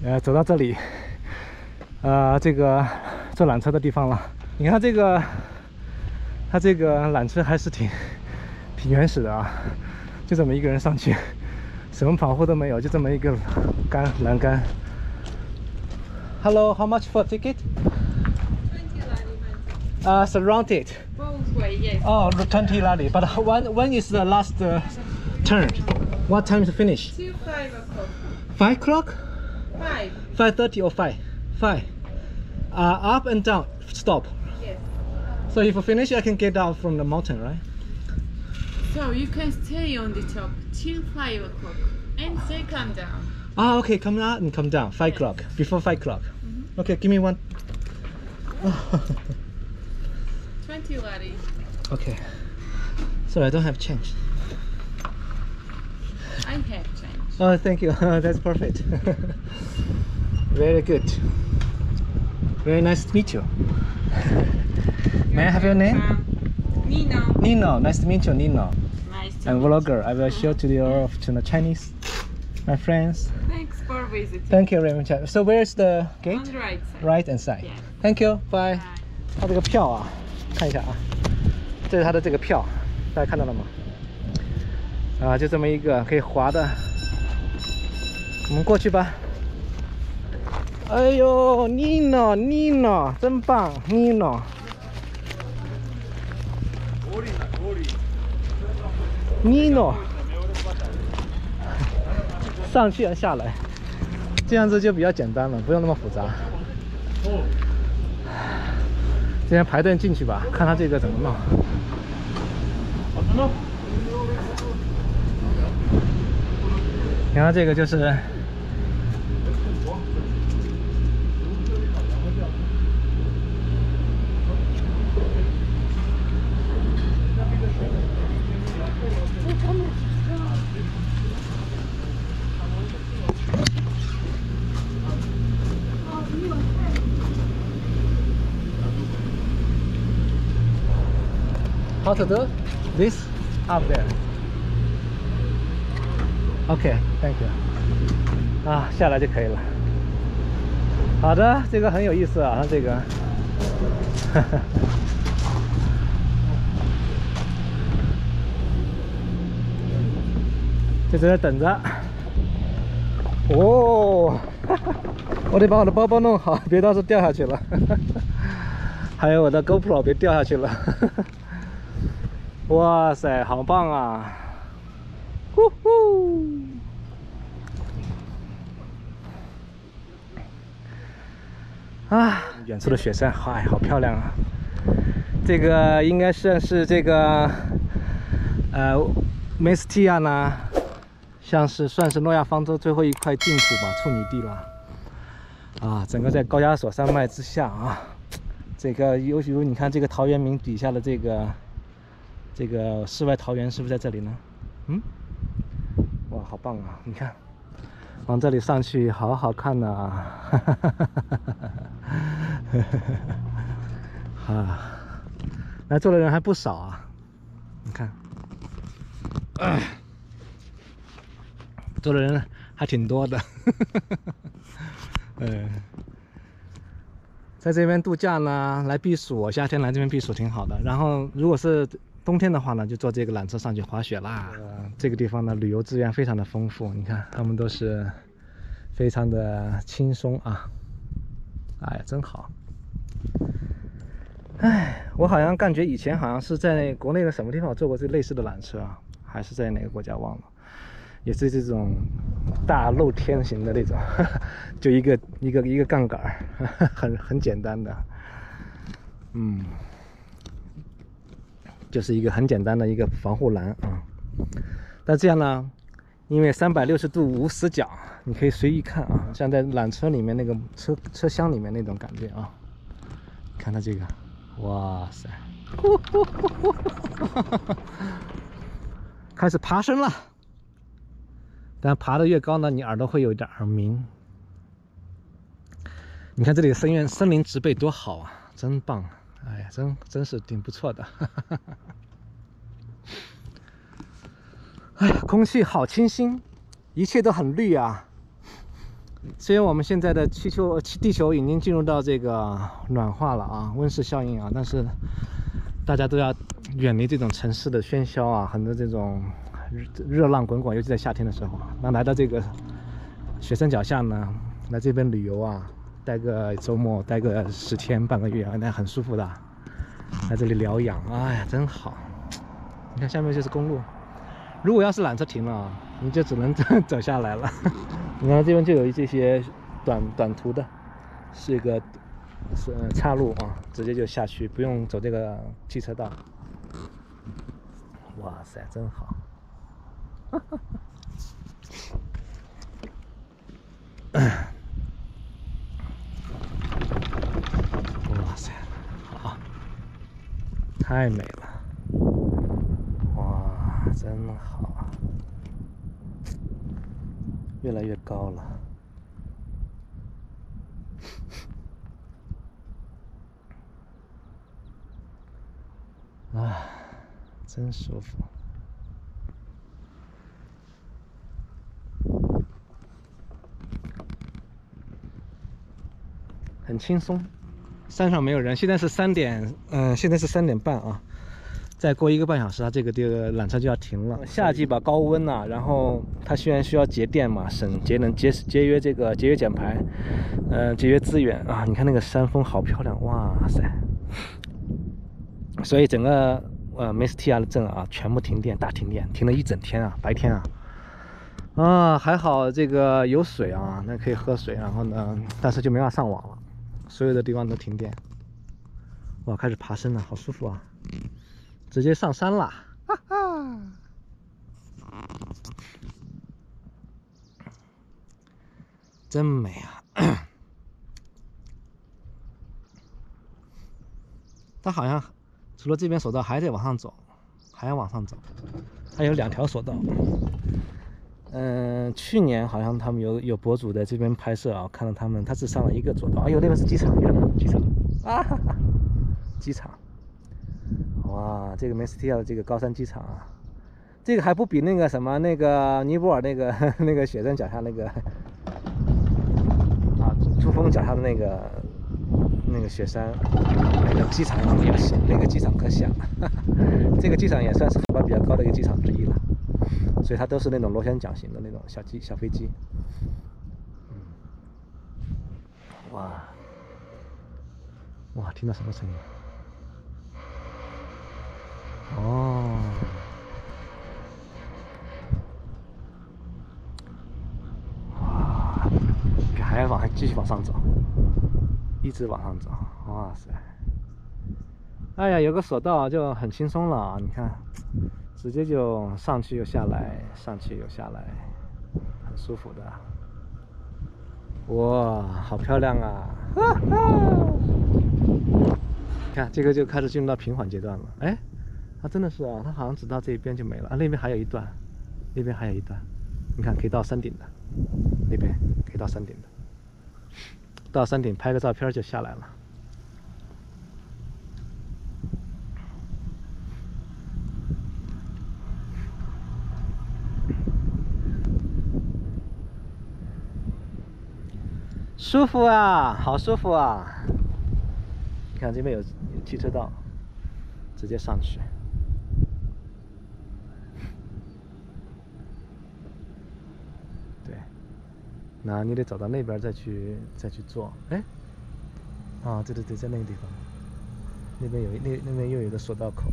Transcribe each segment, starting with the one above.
走到这里，这个坐缆车的地方了。你看这个，它这个缆车还是挺原始的啊，就这么一个人上去，什么保护都没有，就这么一个栏杆。Hello, how much for ticket? 20 lari. Surrounded. Both way, yes. Oh, 20 lari. But when is the last turn? What time to finish? Till 5 o'clock. 5 o'clock? 5. 5:30 or 5? 5. Up and down. Stop. Yes. So if I finish, I can get down from the mountain, right? So you can stay on the top till 5 o'clock and then come down. Ah, okay. Come out and come down. 5 o'clock. Before 5 o'clock. Okay, give me one. 20 lari. Okay. Sorry, I don't have change. I have change. Oh, thank you. That's perfect. Very good. Very nice to meet you. May I have your name? Nino. Nino. Nice to meet you, Nino. Nice to I'm meet you. vlogger. I will show to the Chinese, my friends. Thanks for visiting. Thank you very much. So where's the On gate? the right side. Right and side. Yeah. Thank you. Bye. Bye. 它这个票啊，看一下啊，这是它的这个票，大家看到了吗？就这么一个可以滑的，我们过去吧。哎呦 ，Nino，真棒 ，Nino。Nino， 上去下来，这样子就比较简单了，不用那么复杂。今天排队进去吧，看他这个怎么弄。你看这个就是。How to do this up there? Okay, thank you. 下来就可以了。好的，这个很有意思啊，它这个。就在这等着。哦，我得把我的包包弄好，别到时候掉下去了。还有我的 GoPro 别掉下去了。哇塞，好棒啊！呼呼！远处的雪山，嗨，好漂亮啊！这个应该算是这个梅斯蒂亚呢，算是诺亚方舟最后一块净土吧，处女地了。整个在高加索山脉之下啊，这个尤其你看这个陶渊明底下的这个世外桃源是不是在这里呢？哇，好棒啊！你看，往这里上去，好好看呐！来坐的人还不少啊，你看，坐的人还挺多的。在这边度假呢，来避暑，夏天来这边避暑挺好的。然后如果是冬天的话呢，就坐这个缆车上去滑雪啦。这个地方呢，旅游资源非常的丰富，你看他们都是非常的轻松啊。哎呀，真好。我好像感觉以前好像是在国内的什么地方坐过这类似的缆车啊，还是在哪个国家忘了，也是这种大露天型的那种，就一个杠杆，很简单的，就是一个很简单的一个防护栏啊。但这样呢，因为360度无死角，你可以随意看啊，像在缆车里面那个车厢里面那种感觉啊。看它这个，哇塞，开始爬升了。但爬得越高呢，你耳朵会有一点耳鸣。你看这里的森林植被多好啊，真棒！哎呀，真是挺不错的。哎呀，空气好清新，一切都很绿啊。 虽然我们现在的地球已经进入到这个暖化了啊，温室效应啊，但是大家都要远离这种城市的喧嚣啊，很多这种热浪滚滚，尤其在夏天的时候。那来到这个雪山脚下呢，来这边旅游啊，待个周末，待个10天半个月啊，那很舒服的。来这里疗养，哎呀，真好！你看下面就是公路，如果要是缆车停了，你就只能走下来了。你看这边就有这些短途的，是一个岔路啊，直接就下去，不用走这个汽车道。哇塞，真好！哇塞，好，太美了！哇，真好，越来越高了。啊，真舒服。很轻松，山上没有人。现在是3点，现在是3点半啊。再过1个半小时，它这个缆车就要停了。夏季吧，高温呐、然后它虽然需要节电嘛，省节能、节约节约减排，节约资源啊。你看那个山峰好漂亮，哇塞！所以整个梅斯蒂亚的镇啊，全部停电，大停电，停了1整天啊，白天啊。啊，还好这个有水啊，那可以喝水，然后呢，但是就没法上网了，所有的地方都停电。哇，开始爬升了，好舒服啊！直接上山了，哈哈！真美啊！它好像除了这边索道，还得往上走，还要往上走，它有2条索道。去年好像他们有博主在这边拍摄啊，看到他只上了1个索道。哎呦，那边是机场，机场啊，机场！哇，这个梅斯蒂亚的这个高山机场啊，这个还不比那个什么那个尼泊尔那个雪山脚下那个啊，珠峰脚下的那个雪山那个机场要小，那个机场可小了。这个机场也算是海拔比较高的一个机场之一了。所以它都是那种螺旋桨型的那种小飞机。哇，听到什么声音？哦，哇，还要继续往上走，一直往上走。哇塞！哎呀，有个索道就很轻松了啊！你看。直接就上去又下来，上去又下来，很舒服的。哇，好漂亮啊！哈哈！看这个就开始进入到平缓阶段了。哎，它真的是啊，它好像只到这一边就没了啊，那边还有一段，那边还有一段，你看可以到山顶的，那边可以到山顶的，到山顶拍个照片就下来了。舒服啊，好舒服啊！你看这边有汽车道，直接上去。对，那你得走到那边再去坐。哎，啊，对，在那个地方，那边又有一个索道口。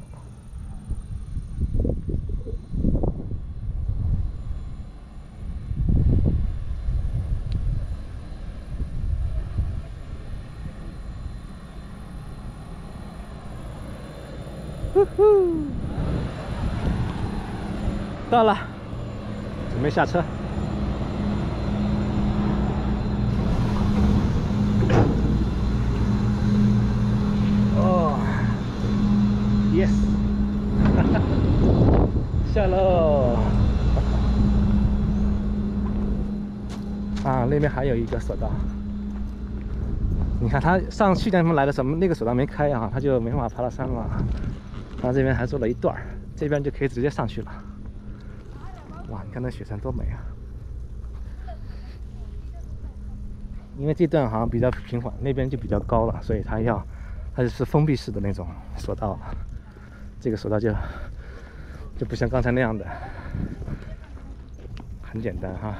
到了，准备下车。哦 ，yes， 下喽。啊，那边还有一个索道。你看他去年他们来的时候，那个索道没开啊，他就没办法爬到山了。他这边还做了一段，这边就可以直接上去了。哇，你看那雪山多美啊！ 因为这段好像比较平缓，那边就比较高了，所以它就是封闭式的那种索道了。这个索道就不像刚才那样的，很简单哈。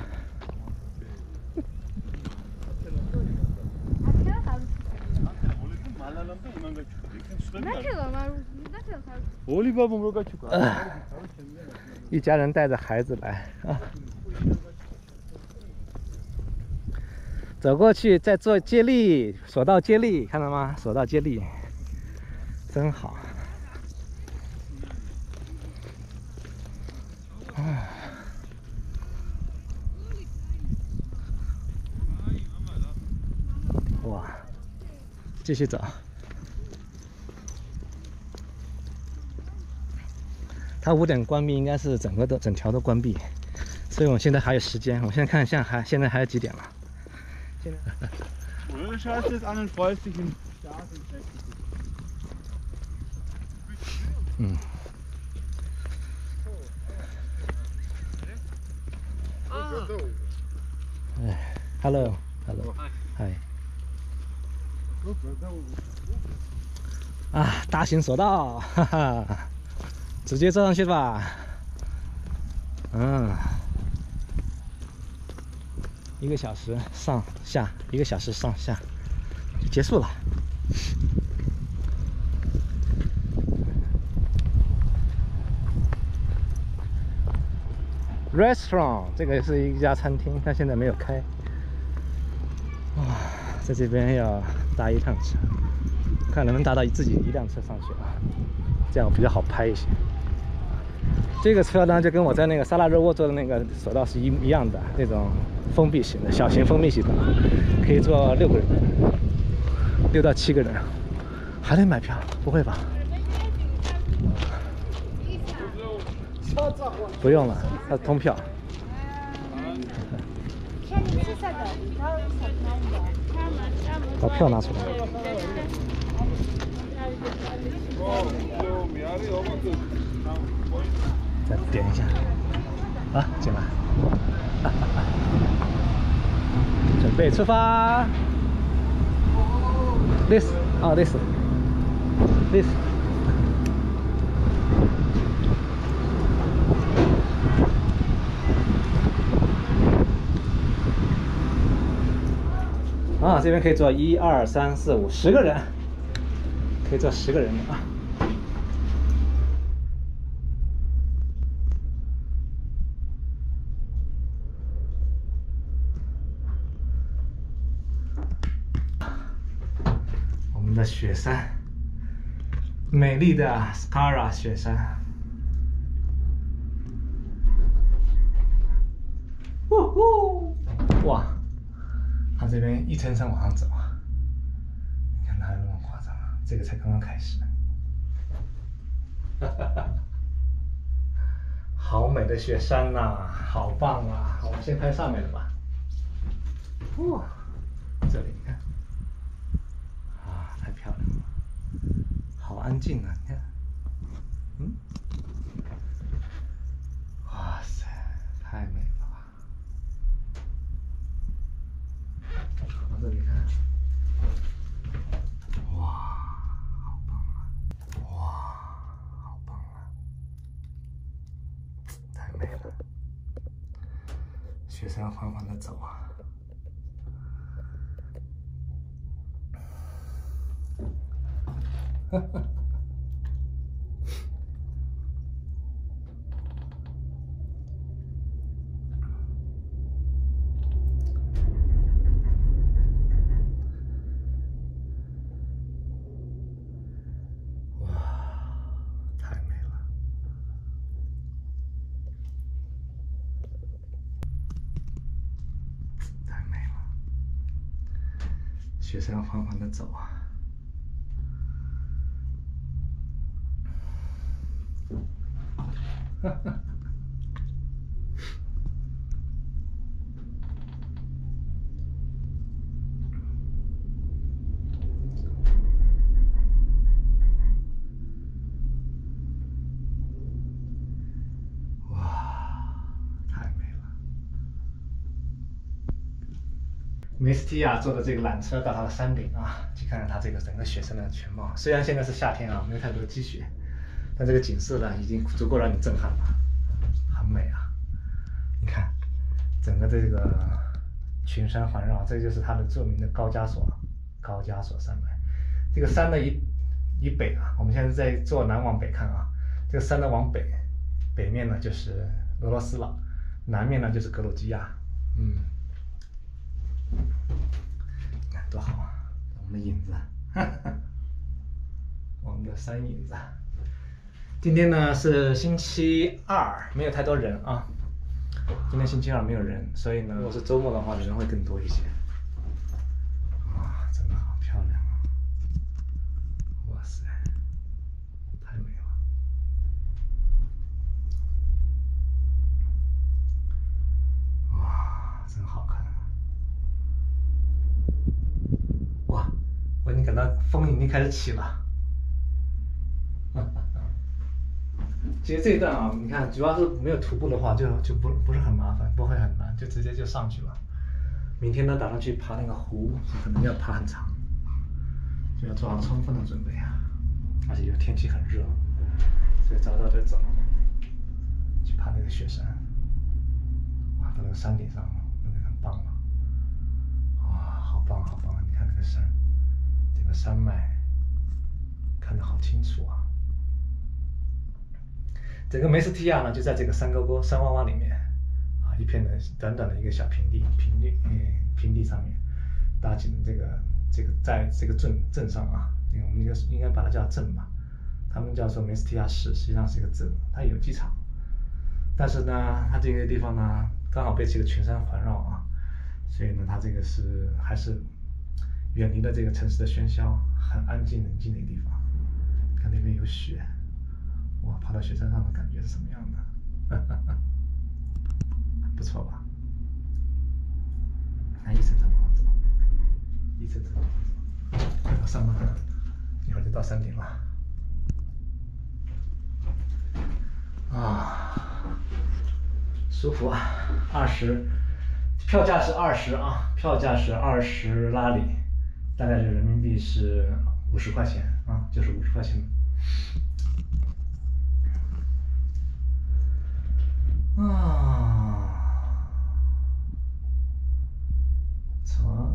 一家人带着孩子来啊，走过去再做接力，索道接力，看到吗？索道接力，真好。啊，哇，继续走。它5点关闭，应该是整条都关闭，所以我现在还有时间。我现在看一下，现在还有几点了？现在。嗯。哎 ，Hello， 嗨。啊，大型索道，哈哈。直接坐上去吧，1个小时上下，1个小时上下就结束了。Restaurant 这个是一家餐厅，但现在没有开。哇，在这边要搭一趟车，看能不能搭到自己1辆车上去啊，这样比较好拍一些。这个车呢，就跟我在那个萨拉热窝做的那个索道是一样的，那种封闭型的小型封闭系统，可以坐6个人，6到7个人。还得买票？不会吧？不用了，它是通票。把票拿出来。再点一下，啊，进来，准备出发。This， 啊 ，this。啊，这边可以坐1、2、3、4、5、10个人，可以坐10个人的啊。我们的雪山，美丽的 Skara 雪山。哇！它这边一层层往上走啊，你看哪有那么夸张啊？这个才刚刚开始。好美的雪山呐，好棒啊！我们先拍上面的吧。哇，这里你看，啊，太漂亮了，好安静啊！你看，哇塞，太美了吧！往这里看，哇，好棒啊！哇，好棒啊！太美了，雪山缓缓的走啊。雪山缓缓的走啊， 梅斯蒂亚坐的这个缆车到它的山顶啊，去看看它这个整个雪山的全貌。虽然现在是夏天啊，没有太多积雪，但这个景色呢，已经足够让你震撼了，很美啊！你看，整个这个群山环绕，这就是它的著名的高加索山脉。这个山的以北啊，我们现在在坐南往北看啊，这个山的往北面呢就是俄罗斯了，南面呢就是格鲁吉亚。你看多好啊！我们的影子，我们的山影子。今天呢是星期二，没有太多人啊。今天星期二没有人，所以呢，如果是周末的话，人会更多一些。哇，真的好漂亮啊！哇塞，太美了！哇，真好看啊！哇，我已经感到风已经开始起了。其实这一段啊，你看，主要是没有徒步的话，就不是很麻烦，不会很难，就直接就上去了。明天呢，打算去爬那个湖，可能要爬很长，就要做好充分的准备啊。而且又天气很热，所以早早的走，去爬那个雪山。哇，到那个山顶上，那个很棒了。哇，好棒好棒！你看那个山，整个山脉看得好清楚啊。整个梅斯蒂亚呢，就在这个山沟沟、山洼洼里面，啊，一片的短短的一个小平地上面，搭起的在这个镇上啊，我们应该把它叫镇吧，他们叫做梅斯蒂亚市，实际上是一个镇，它有机场，但是呢，它这个地方呢，刚好被这个群山环绕啊，所以呢，它这个还是远离了这个城市的喧嚣，很安静冷静的一个地方。看那边有雪。哇，爬到雪山上的感觉是什么样的？不错吧？看一层层往上走，一层层往上走，快到山了，一会儿就到山顶了。啊，舒服啊！20，票价是20啊，票价是20拉里，大概是人民币是50块钱啊，就是50块钱。啊，不错，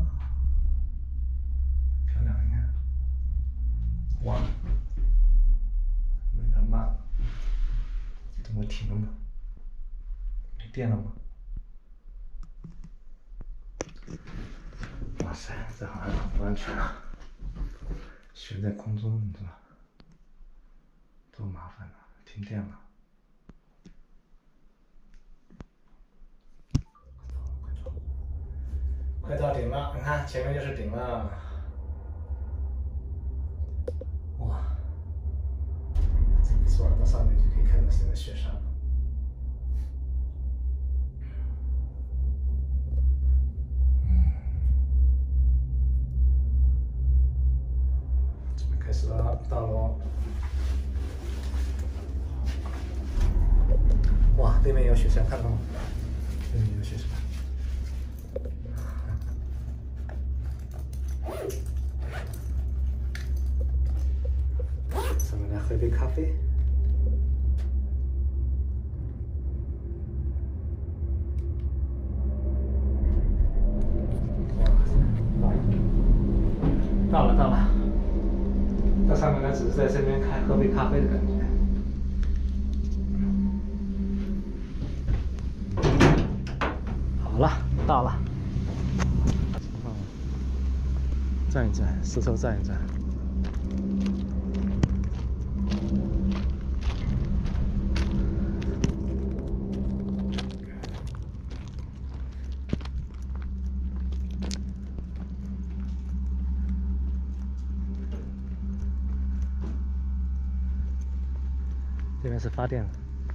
漂亮，你看，哇，有点慢了，怎么停了吗？没电了吗？哇塞，这好像很不安全啊！悬在空中，你知道，多麻烦啊！停电了。快到顶了，你看前面就是顶了。哇，真不错，到上面就可以看到整个雪山了。准备开始了，到喽。哇，对面有雪山，看到吗？对面有雪山。咱们来喝杯咖啡。到了，到上面呢，只是在这边喝杯咖啡的感觉。好了，到了。站一站，石头站一站。这边是发电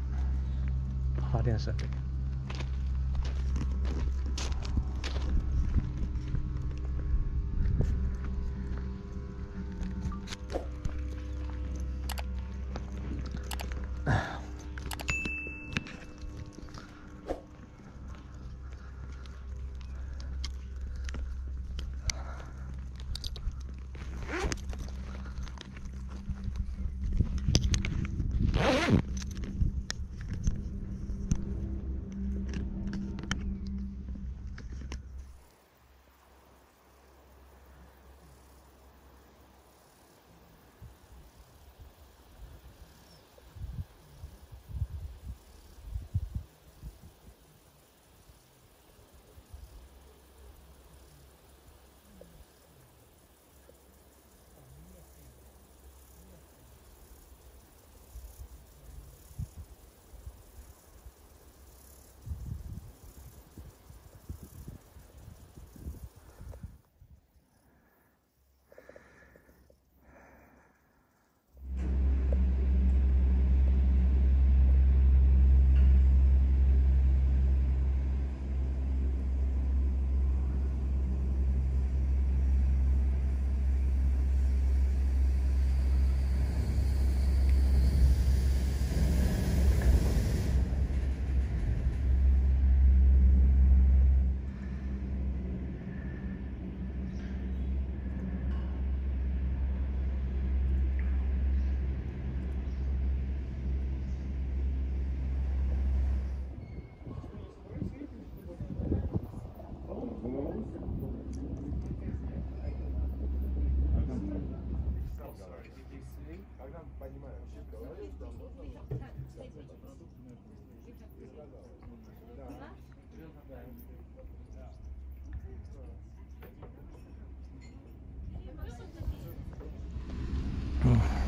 设备。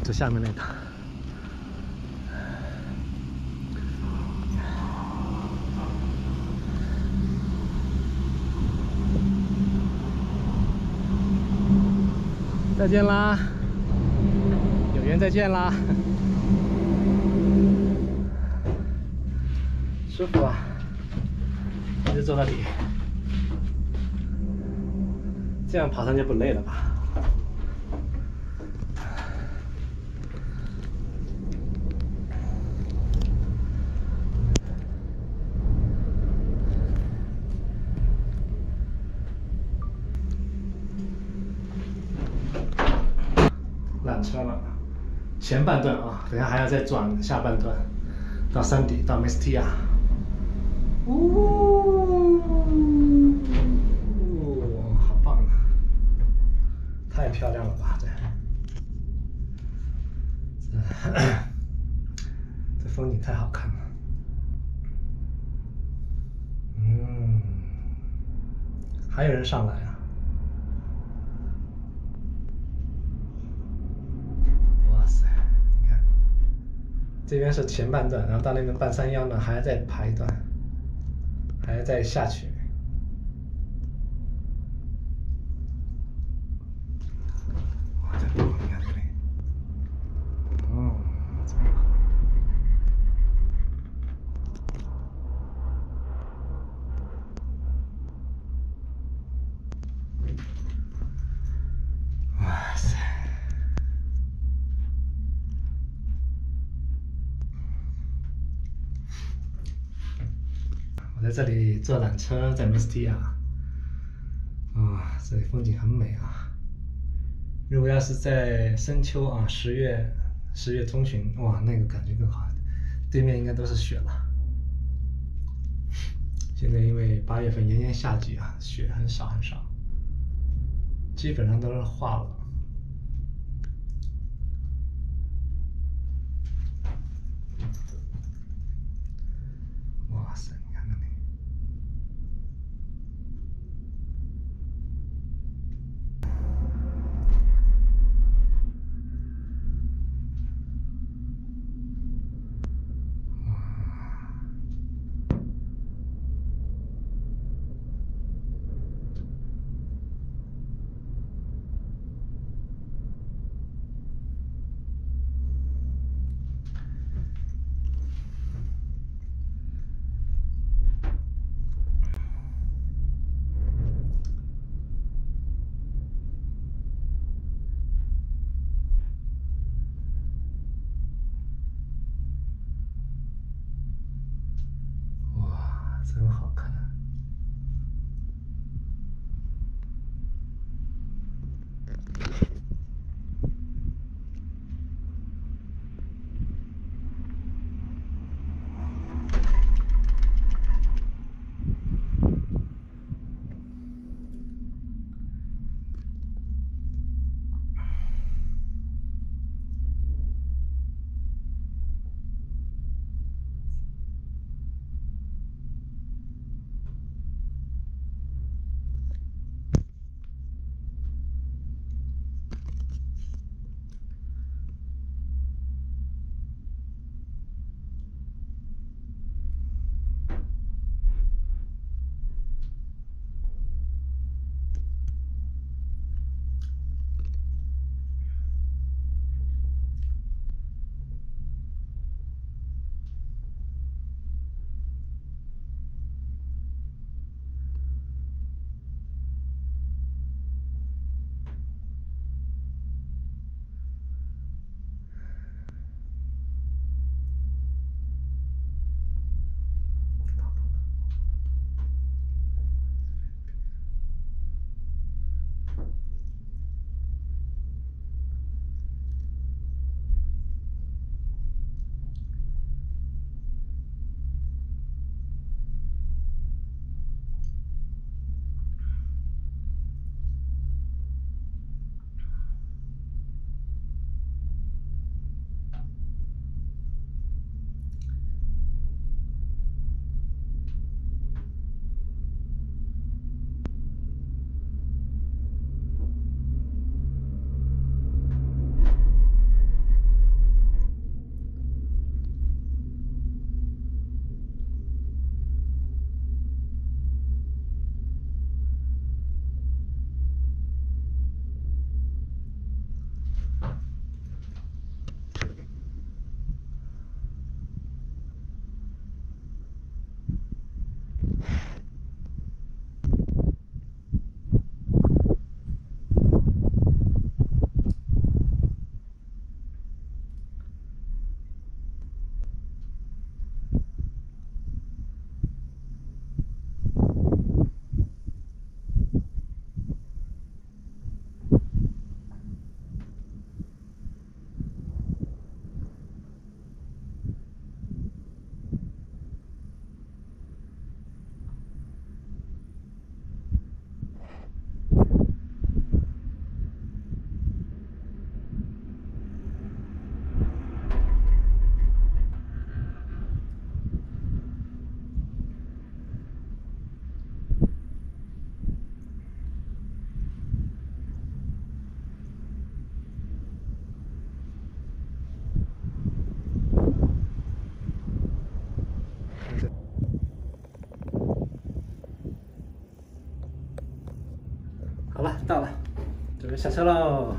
就下面那个。再见啦，有缘再见啦，舒服啊，一直坐到底，这样爬上去不累了吧？缆车了，前半段啊，等下还要再转下半段，到山底，到 Mestia。好棒啊！太漂亮了吧，这风景太好看了。还有人上来啊！哇塞，你看，这边是前半段，然后到那边半山腰呢，还要再爬一段，还要再下去。哇，这里你看这里，真好。哇塞！我在这里坐缆车，在 Mestia。这里风景很美啊。如果要是在深秋啊，10月中旬，哇，那个感觉更好。对面应该都是雪了。现在因为8月份炎炎夏季啊，雪很少很少，基本上都是化了。哇塞，你看那里。 到了，准备下车喽。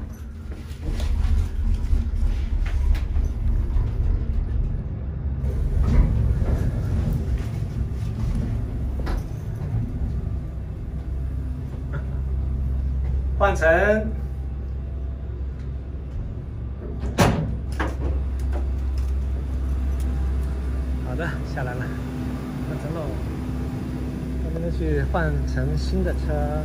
换乘。好的，下来了，换乘喽。我们去换乘新的车。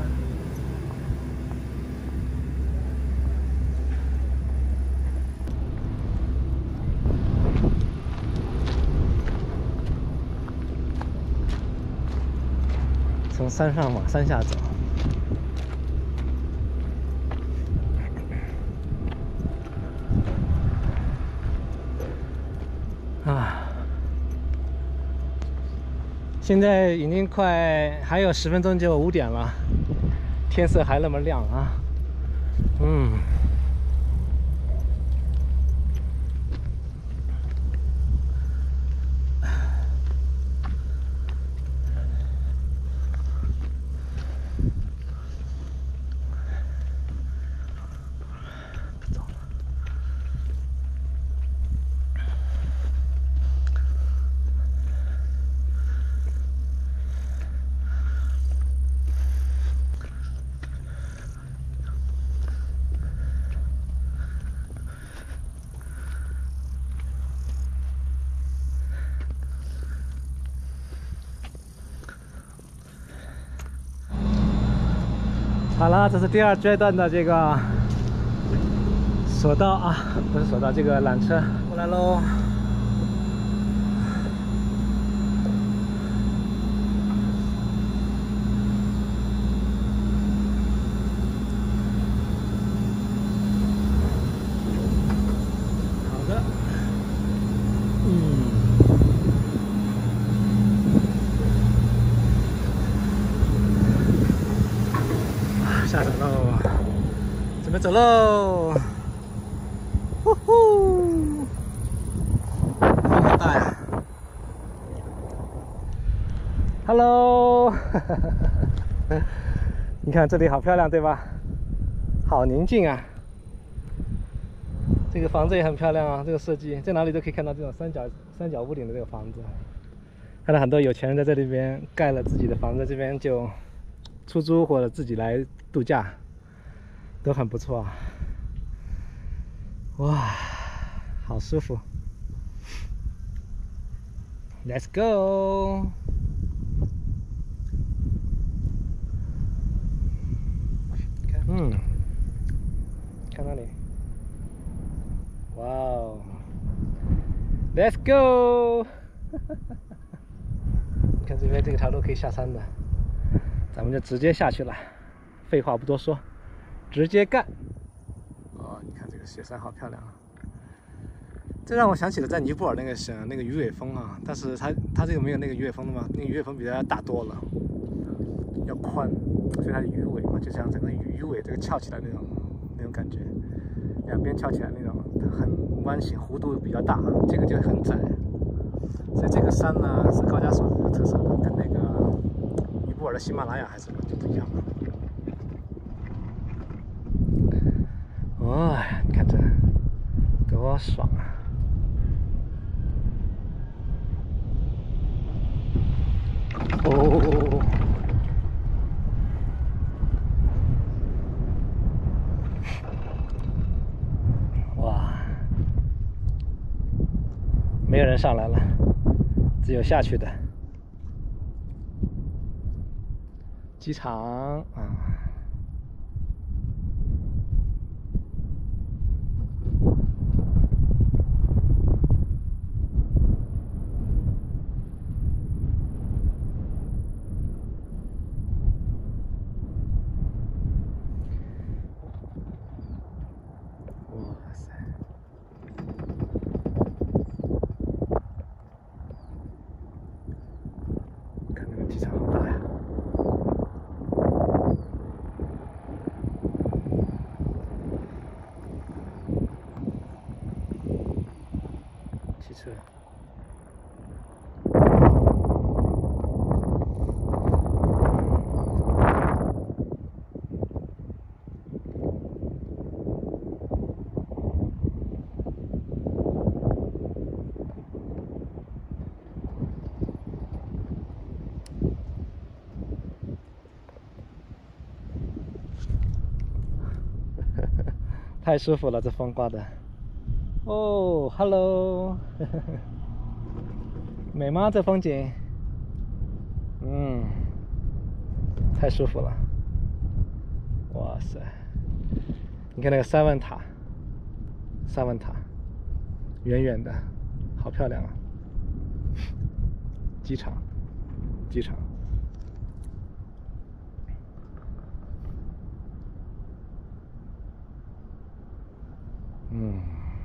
从山上往山下走。啊，现在已经还有10分钟就5点了，天色还那么亮啊。好了，这是第2阶段的这个索道啊，不是索道，这个缆车过来喽。好的，下车喽，准备走喽！呼呼，风好大呀 ！Hello， 你看这里好漂亮，对吧？好宁静啊！这个房子也很漂亮啊，这个设计在哪里都可以看到这种三角屋顶的这个房子。看到很多有钱人在这里边盖了自己的房子，这边就出租或者自己来度假，都很不错啊！哇，好舒服 ！Let's go！ 看那里，哇哦 ！Let's go！ 你看这边这条路可以下山的，咱们就直接下去了。废话不多说，直接干！哦，你看这个雪山好漂亮啊！这让我想起了在尼泊尔那个鱼尾峰啊，但是它这个没有那个鱼尾峰的嘛，那个鱼尾峰比它大多了，要宽，所以它的鱼尾嘛，就像整个鱼尾这个翘起来那种感觉，两边翘起来那种很弯形，弧度比较大，这个就很窄。所以这个山呢是高加索有特色的，跟那个尼泊尔的喜马拉雅还是就不一样的。哦，你看这多爽啊！哦，哇，没有人上来了，只有下去的。机场啊。哇塞！看那个机场好大呀！ 太舒服了，这风刮的。哦 ，Hello， 美吗？这风景？嗯，太舒服了。哇塞，你看那个三万塔，三万塔，远远的，好漂亮啊！机场，机场。嗯。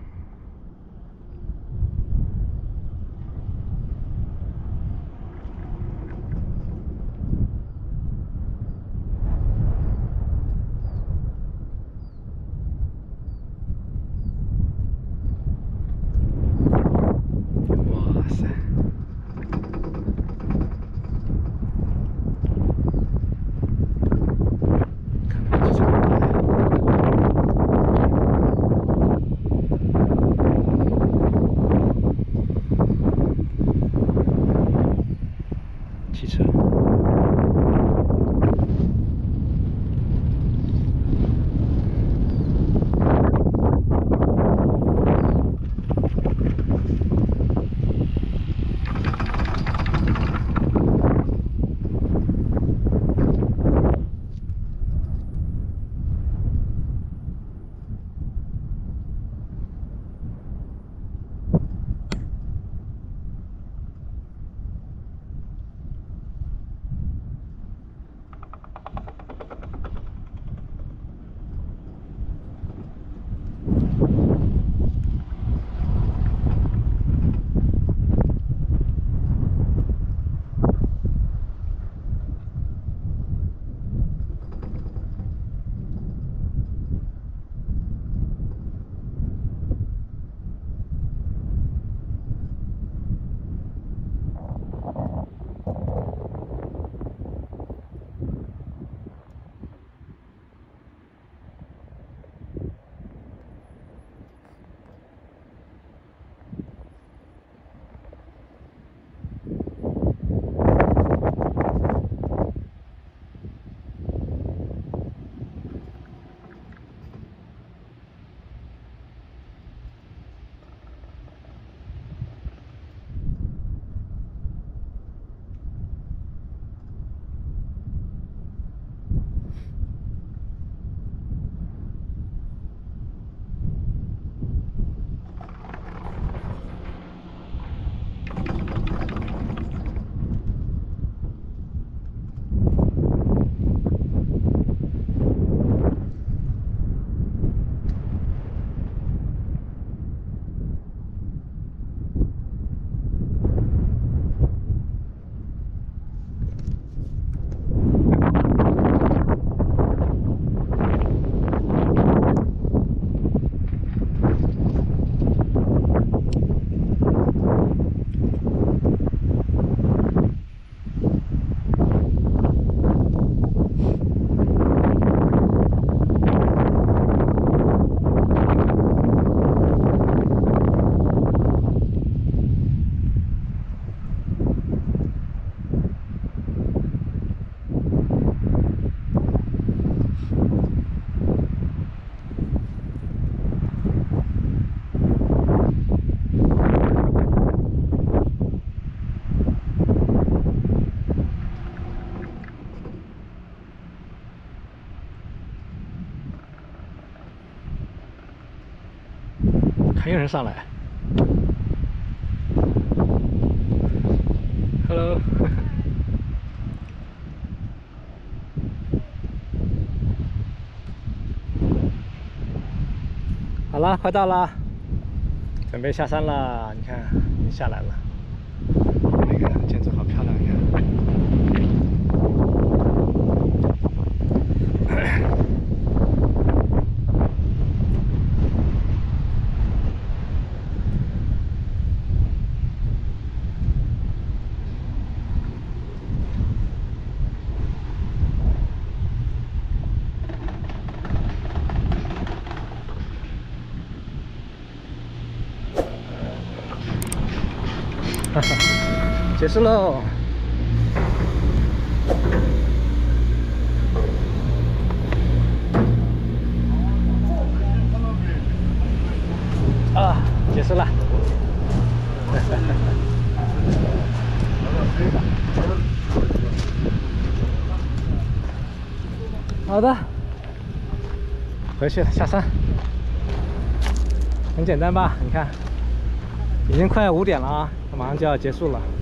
哇塞！看那个机场的汽车。还有人上来。Hello。好了，快到了，准备下山了。你看，已经下来了。那个建筑好漂亮，你看。哈哈，结束喽。 好的，回去了，下山。很简单吧？你看，已经快5点了啊，它马上就要结束了。